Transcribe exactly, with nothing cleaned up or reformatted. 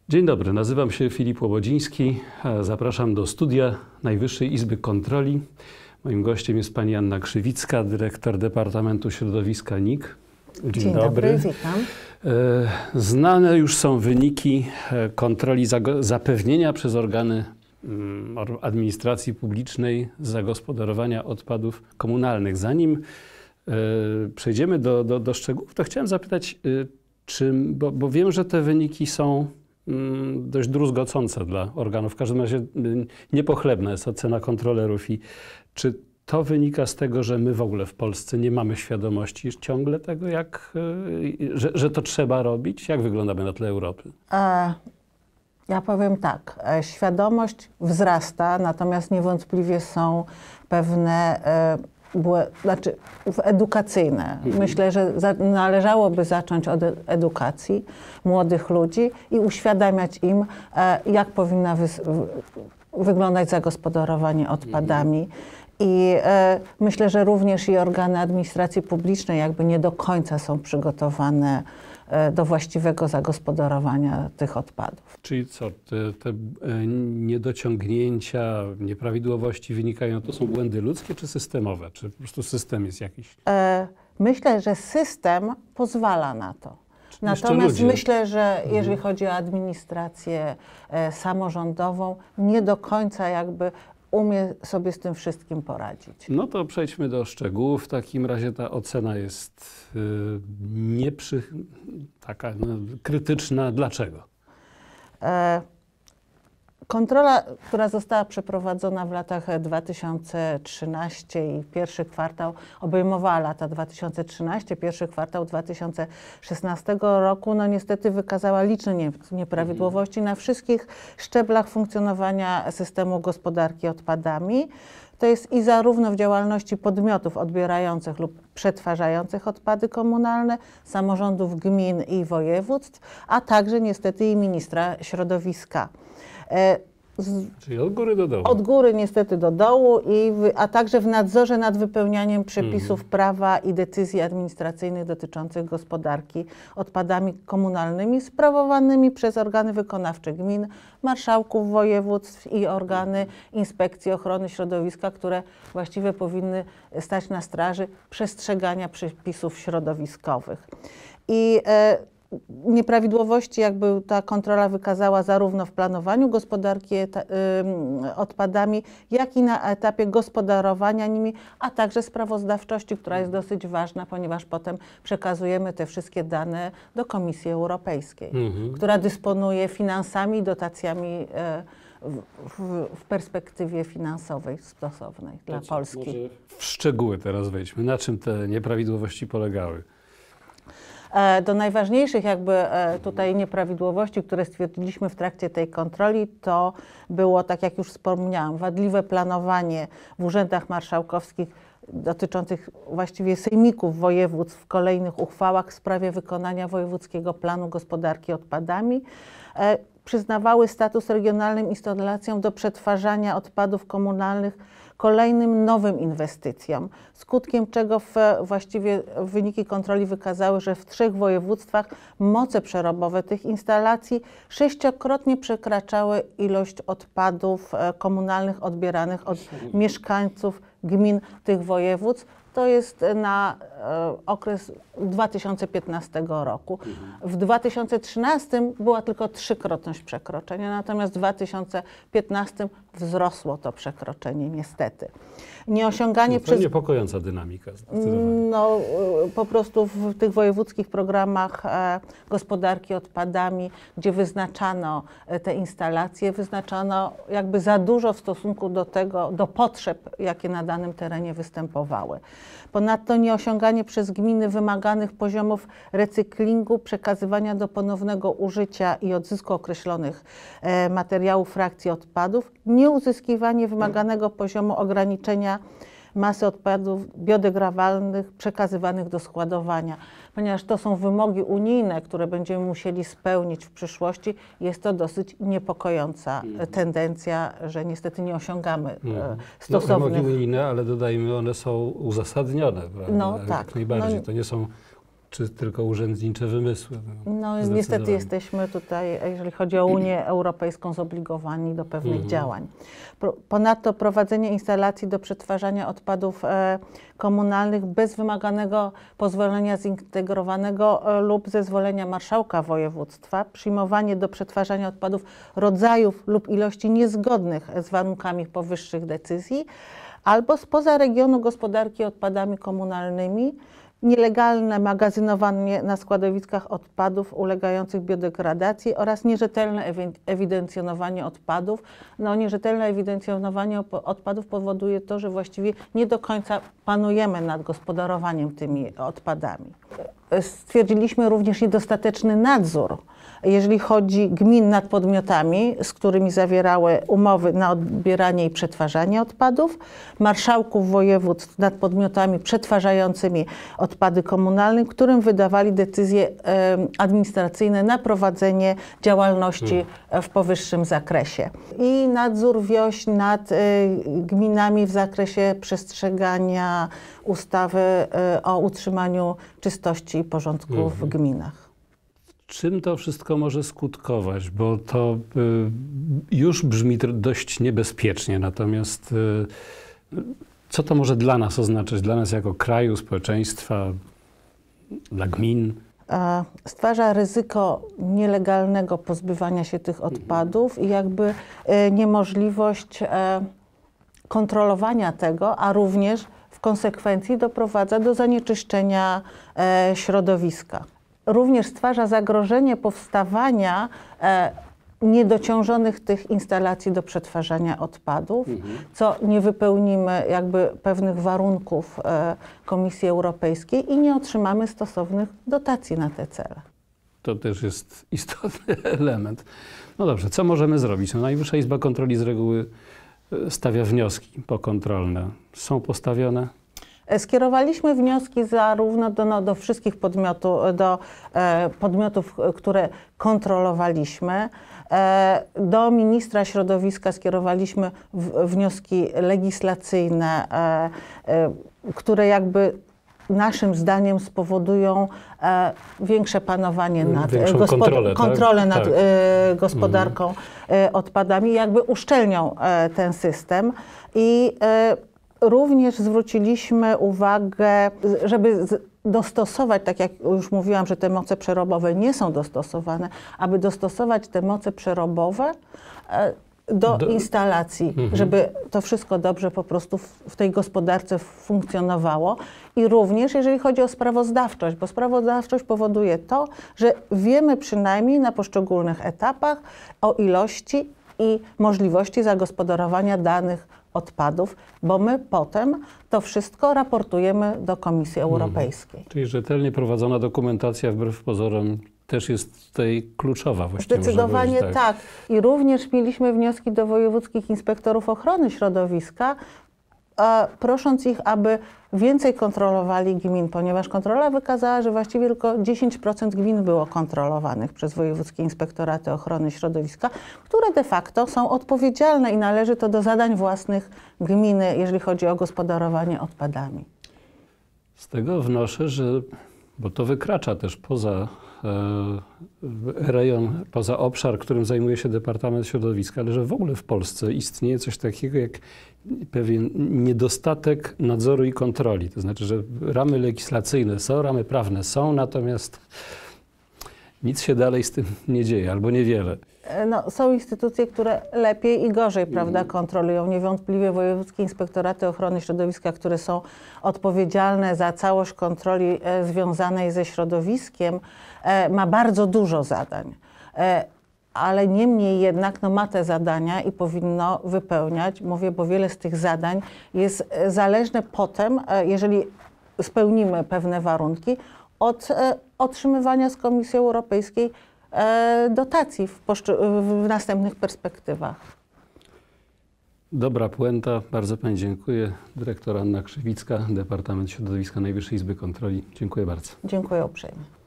Dzień dobry, nazywam się Filip Łobodziński. Zapraszam do studia Najwyższej Izby Kontroli. Moim gościem jest pani Anna Krzywicka, dyrektor Departamentu Środowiska N I K. Dzień, Dzień dobry. dobry, witam. Znane już są wyniki kontroli zapewnienia przez organy administracji publicznej zagospodarowania odpadów komunalnych. Zanim przejdziemy do, do, do szczegółów, to chciałem zapytać, czy, bo, bo wiem, że te wyniki są dość druzgocące dla organów. W każdym razie niepochlebna jest ocena kontrolerów. I czy to wynika z tego, że my w ogóle w Polsce nie mamy świadomości ciągle tego, jak, że, że to trzeba robić? Jak wyglądamy na tle Europy? E, ja powiem tak. Świadomość wzrasta, natomiast niewątpliwie są pewne e, Były, znaczy edukacyjne. Myślę, że za, należałoby zacząć od edukacji młodych ludzi i uświadamiać im, e, jak powinna wy, wyglądać zagospodarowanie odpadami. I e, myślę, że również i organy administracji publicznej jakby nie do końca są przygotowane e, do właściwego zagospodarowania tych odpadów. Czyli co, te, te niedociągnięcia, nieprawidłowości wynikają, to są błędy ludzkie czy systemowe? Czy po prostu system jest jakiś? E, myślę, że system pozwala na to. Natomiast myślę, że jeżeli chodzi o administrację e, samorządową, nie do końca jakby umie sobie z tym wszystkim poradzić. No to przejdźmy do szczegółów. W takim razie ta ocena jest y, nieprzy, taka no, krytyczna. Dlaczego? E, kontrola, która została przeprowadzona w latach dwa tysiące trzynastym i pierwszy kwartał, obejmowała lata dwa tysiące trzynasty, pierwszy kwartał dwa tysiące szesnastego roku, no niestety wykazała liczne nie, nieprawidłowości na wszystkich szczeblach funkcjonowania systemu gospodarki odpadami. To jest i zarówno w działalności podmiotów odbierających lub przetwarzających odpady komunalne, samorządów gmin i województw, a także niestety i ministra środowiska. Z, Czyli od góry do dołu. Od góry niestety do dołu, i w, a także w nadzorze nad wypełnianiem przepisów mhm. prawa i decyzji administracyjnych dotyczących gospodarki odpadami komunalnymi sprawowanymi przez organy wykonawcze gmin, marszałków województw i organy Inspekcji Ochrony Środowiska, które właściwie powinny stać na straży przestrzegania przepisów środowiskowych. I e, nieprawidłowości jakby ta kontrola wykazała zarówno w planowaniu gospodarki odpadami, jak i na etapie gospodarowania nimi, a także sprawozdawczości, która jest dosyć ważna, ponieważ potem przekazujemy te wszystkie dane do Komisji Europejskiej, mhm. która dysponuje finansami i dotacjami w, w, w perspektywie finansowej stosownej dla co, Polski. Może w szczegóły teraz wejdźmy. Na czym te nieprawidłowości polegały? Do najważniejszych jakby tutaj nieprawidłowości, które stwierdziliśmy w trakcie tej kontroli, to było, tak jak już wspomniałam, wadliwe planowanie w urzędach marszałkowskich dotyczących właściwie sejmików województw w kolejnych uchwałach w sprawie wykonania wojewódzkiego planu gospodarki odpadami. Przyznawały status regionalnym instalacjom do przetwarzania odpadów komunalnych kolejnym nowym inwestycjom, skutkiem czego w, właściwie wyniki kontroli wykazały, że w trzech województwach moce przerobowe tych instalacji sześciokrotnie przekraczały ilość odpadów komunalnych odbieranych od mieszkańców gmin tych województw. To jest na e, okres dwa tysiące piętnastego roku. W dwa tysiące trzynastym była tylko trzykrotność przekroczenia, natomiast w dwa tysiące piętnastym wzrosło to przekroczenie niestety. Nieosiąganie no to przez... niepokojąca dynamika. No, po prostu w tych wojewódzkich programach e, gospodarki odpadami, gdzie wyznaczano te instalacje, wyznaczano jakby za dużo w stosunku do tego, do potrzeb, jakie na danym terenie występowały. Ponadto nieosiąganie przez gminy wymaganych poziomów recyklingu, przekazywania do ponownego użycia i odzysku określonych e, materiałów frakcji odpadów, nieuzyskiwanie wymaganego poziomu ograniczenia masy odpadów biodegradowalnych przekazywanych do składowania. Ponieważ to są wymogi unijne, które będziemy musieli spełnić w przyszłości, jest to dosyć niepokojąca mm. tendencja, że niestety nie osiągamy mm. stosownych... No, wymogi unijne, ale dodajmy, one są uzasadnione, prawda? No tak. Jak najbardziej. No, to nie są czy tylko urzędnicze wymysły? No niestety jesteśmy tutaj, jeżeli chodzi o Unię Europejską, zobligowani do pewnych mhm. działań. Ponadto prowadzenie instalacji do przetwarzania odpadów e, komunalnych bez wymaganego pozwolenia zintegrowanego e, lub zezwolenia marszałka województwa, przyjmowanie do przetwarzania odpadów rodzajów lub ilości niezgodnych z warunkami powyższych decyzji, albo spoza regionu gospodarki odpadami komunalnymi, nielegalne magazynowanie na składowiskach odpadów ulegających biodegradacji oraz nierzetelne ewidencjonowanie odpadów. No, nierzetelne ewidencjonowanie odpadów powoduje to, że właściwie nie do końca panujemy nad gospodarowaniem tymi odpadami. Stwierdziliśmy również niedostateczny nadzór, jeżeli chodzi gmin nad podmiotami, z którymi zawierały umowy na odbieranie i przetwarzanie odpadów, marszałków województw nad podmiotami przetwarzającymi odpady komunalne, którym wydawali decyzje administracyjne na prowadzenie działalności w powyższym zakresie. I nadzór wioś nad gminami w zakresie przestrzegania ustawy o utrzymaniu czystości i porządku mhm. w gminach. Czym to wszystko może skutkować? Bo to y, już brzmi dość niebezpiecznie, natomiast y, co to może dla nas oznaczać, dla nas jako kraju, społeczeństwa, dla gmin? Stwarza ryzyko nielegalnego pozbywania się tych odpadów i jakby y, niemożliwość y, kontrolowania tego, a również w konsekwencji doprowadza do zanieczyszczenia y, środowiska. Również stwarza zagrożenie powstawania e, niedociążonych tych instalacji do przetwarzania odpadów, mhm. co nie wypełnimy jakby pewnych warunków e, Komisji Europejskiej i nie otrzymamy stosownych dotacji na te cele. To też jest istotny element. No dobrze, co możemy zrobić? No, Najwyższa Izba Kontroli z reguły stawia wnioski pokontrolne. Są postawione? Skierowaliśmy wnioski zarówno do, no, do wszystkich podmiotów, do e, podmiotów, które kontrolowaliśmy. E, do ministra środowiska skierowaliśmy w, wnioski legislacyjne, e, e, które jakby naszym zdaniem spowodują e, większe panowanie nad, gospo- kontrolę, kontrolę tak? nad tak. e, gospodarką mhm. e, odpadami, jakby uszczelnią e, ten system. I e, również zwróciliśmy uwagę, żeby dostosować, tak jak już mówiłam, że te moce przerobowe nie są dostosowane, aby dostosować te moce przerobowe do, do instalacji, mhm. żeby to wszystko dobrze po prostu w, w tej gospodarce funkcjonowało. I również jeżeli chodzi o sprawozdawczość, bo sprawozdawczość powoduje to, że wiemy przynajmniej na poszczególnych etapach o ilości i możliwości zagospodarowania danych odpadów, bo my potem to wszystko raportujemy do Komisji Europejskiej. Hmm. Czyli rzetelnie prowadzona dokumentacja wbrew pozorom też jest tutaj kluczowa właściwie. Zdecydowanie tak. tak. I również mieliśmy wnioski do wojewódzkich inspektorów ochrony środowiska, a prosząc ich, aby więcej kontrolowali gmin, ponieważ kontrola wykazała, że właściwie tylko dziesięć procent gmin było kontrolowanych przez wojewódzkie inspektoraty ochrony środowiska, które de facto są odpowiedzialne i należy to do zadań własnych gminy, jeżeli chodzi o gospodarowanie odpadami. Z tego wnoszę, że, bo to wykracza też poza e, rejon, poza obszar, którym zajmuje się Departament Środowiska, ale że w ogóle w Polsce istnieje coś takiego jak pewien niedostatek nadzoru i kontroli. To znaczy, że ramy legislacyjne są, ramy prawne są, natomiast nic się dalej z tym nie dzieje, albo niewiele. No, są instytucje, które lepiej i gorzej, prawda, kontrolują. Niewątpliwie wojewódzkie inspektoraty ochrony środowiska, które są odpowiedzialne za całość kontroli e, związanej ze środowiskiem, e, ma bardzo dużo zadań. E, ale niemniej jednak no, ma te zadania i powinno wypełniać. Mówię, bo wiele z tych zadań jest zależne potem, e, jeżeli spełnimy pewne warunki, od e, otrzymywania z Komisji Europejskiej dotacji w, w następnych perspektywach. Dobra puenta. Bardzo Pani dziękuję. Dyrektor Anna Krzywicka, Departament Środowiska Najwyższej Izby Kontroli. Dziękuję bardzo. Dziękuję uprzejmie.